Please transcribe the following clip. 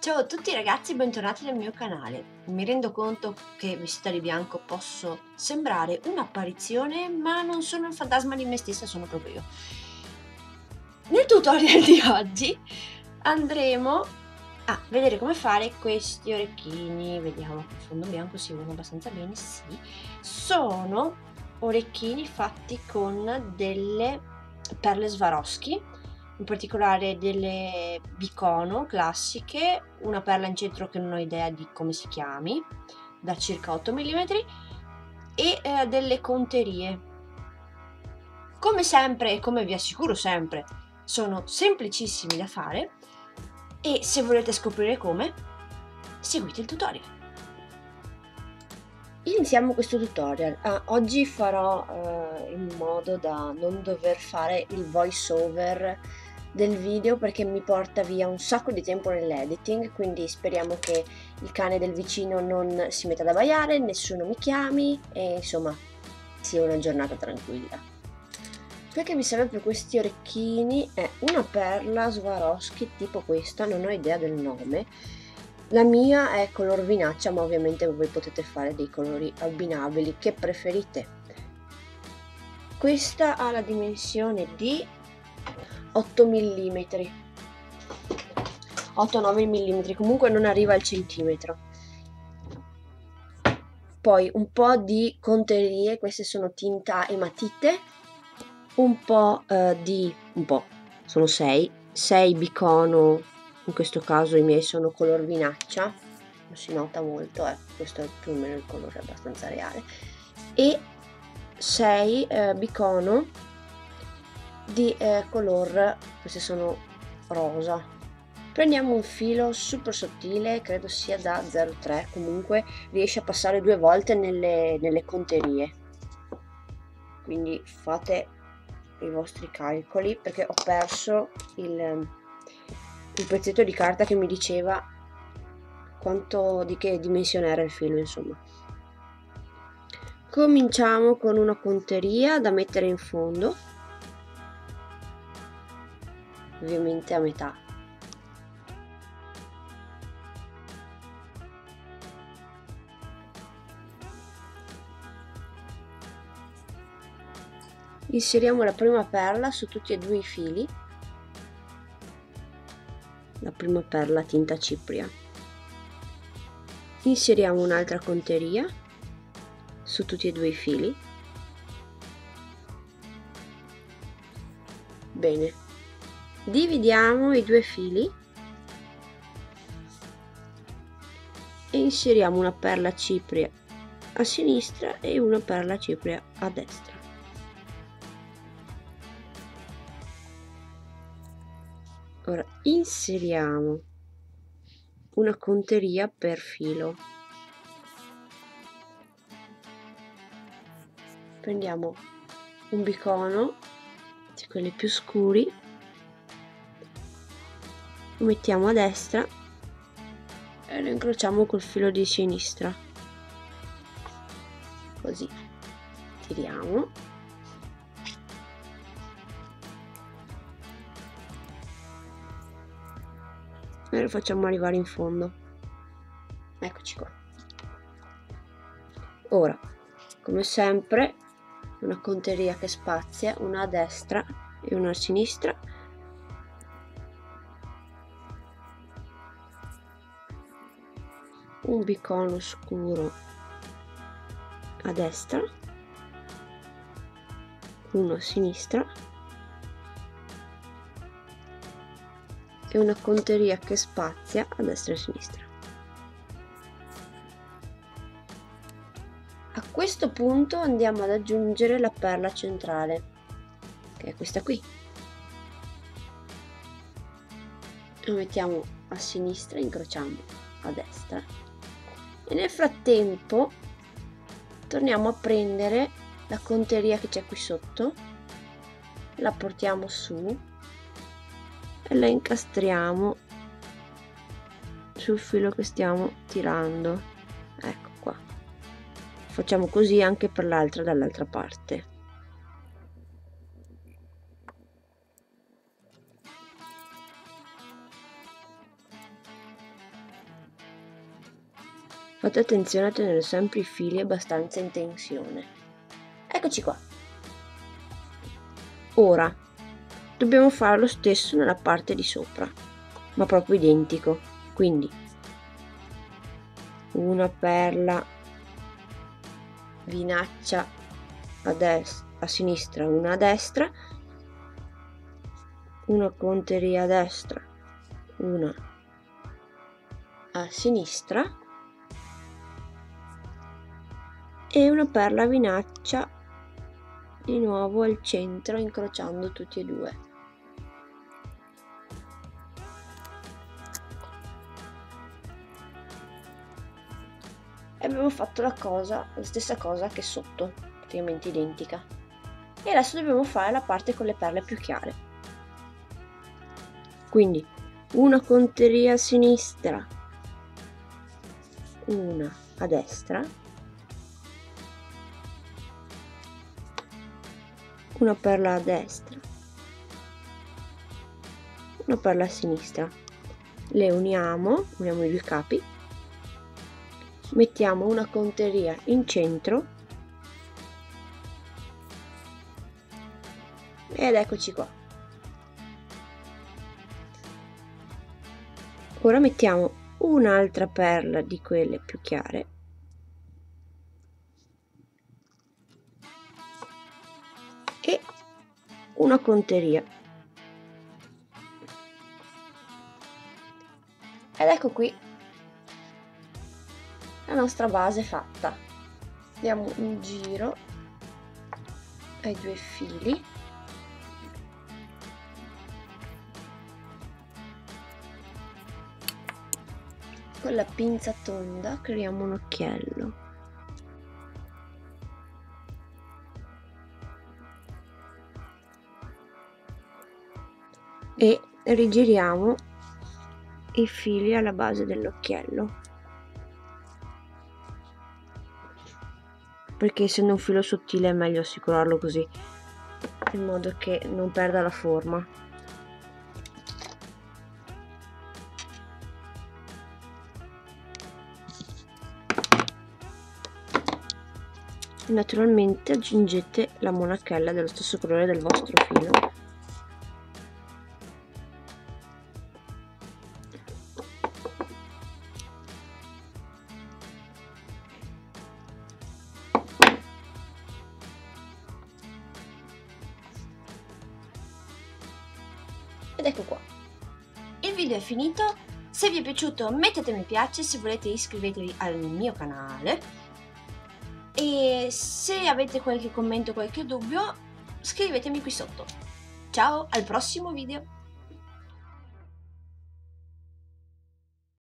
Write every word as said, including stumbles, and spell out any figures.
Ciao a tutti ragazzi, bentornati nel mio canale. Mi rendo conto che vestita di bianco posso sembrare un'apparizione, ma non sono il fantasma di me stessa, sono proprio io. Nel tutorial di oggi andremo a vedere come fare questi orecchini. Vediamo che il fondo bianco si vedono abbastanza bene, sì. Sono orecchini fatti con delle perle Swarovski, in particolare delle Bicono classiche, una perla in centro che non ho idea di come si chiami, da circa otto millimetri, e eh, delle conterie. Come sempre e come vi assicuro sempre, sono semplicissimi da fare e se volete scoprire come, seguite il tutorial. Iniziamo questo tutorial. Ah, oggi farò eh, in modo da non dover fare il voice over del video perché mi porta via un sacco di tempo nell'editing, quindi speriamo che il cane del vicino non si metta ad abbaiare, nessuno mi chiami e insomma sia una giornata tranquilla. Quel che mi serve per questi orecchini è una perla Swarovski tipo questa, non ho idea del nome. La mia è color vinaccia, ma ovviamente voi potete fare dei colori abbinabili che preferite. Questa ha la dimensione di otto millimetri, otto nove millimetri, comunque non arriva al centimetro. Poi un po' di conterie, queste sono tinta e matite, un po' eh, di, un po', sono sei, sei Bicono, in questo caso i miei sono color vinaccia, non si nota molto, eh, questo è più o meno il colore abbastanza reale, e sei eh, Bicono di eh, color, queste sono rosa. Prendiamo un filo super sottile, credo sia da zero virgola tre, comunque riesce a passare due volte nelle, nelle conterie, quindi fate i vostri calcoli perché ho perso il, il pezzetto di carta che mi diceva quanto, di che dimensione era il filo, insomma. Cominciamo con una conteria da mettere in fondo, ovviamente a metà. Inseriamo la prima perla su tutti e due i fili, la prima perla tinta cipria. Inseriamo un'altra conteria su tutti e due i fili. Bene, dividiamo i due fili e inseriamo una perla cipria a sinistra e una perla cipria a destra. Ora inseriamo una conteria per filo. Prendiamo un bicono di quelli più scuri, lo mettiamo a destra e lo incrociamo col filo di sinistra, così tiriamo e lo facciamo arrivare in fondo. Eccoci qua. Ora, come sempre, una conteria che spazia, una a destra e una a sinistra. Un bicono scuro a destra, uno a sinistra e una conteria che spazia a destra e a sinistra. A questo punto andiamo ad aggiungere la perla centrale, che è questa qui. Lo mettiamo a sinistra, incrociamo a destra e nel frattempo torniamo a prendere la conteria che c'è qui sotto, la portiamo su e la incastriamo sul filo che stiamo tirando. Ecco qua. Facciamo così anche per l'altra dall'altra parte. Fate attenzione a tenere sempre i fili abbastanza in tensione. Eccoci qua. Ora dobbiamo fare lo stesso nella parte di sopra, ma proprio identico. Quindi una perla vinaccia a destra, a sinistra, una a destra, una conteria a destra, una a sinistra e una perla vinaccia di nuovo al centro, incrociando tutti e due. E abbiamo fatto la cosa, la stessa cosa che sotto, praticamente identica. E adesso dobbiamo fare la parte con le perle più chiare. Quindi una conteria a sinistra, una a destra, una perla a destra, una perla a sinistra. Le uniamo, uniamo i due capi, mettiamo una conteria in centro ed eccoci qua. Ora mettiamo un'altra perla di quelle più chiare e una conteria. Ed ecco qui la nostra base fatta. Diamo un giro ai due fili. Con la pinza tonda creiamo un occhiello. E rigiriamo i fili alla base dell'occhiello, perché essendo un filo sottile è meglio assicurarlo così, in modo che non perda la forma. Naturalmente aggiungete la monachella dello stesso colore del vostro filo. Ed ecco qua. Il video è finito. Se vi è piaciuto mettete mi piace, se volete iscrivetevi al mio canale. E se avete qualche commento, qualche dubbio, scrivetemi qui sotto. Ciao, al prossimo video!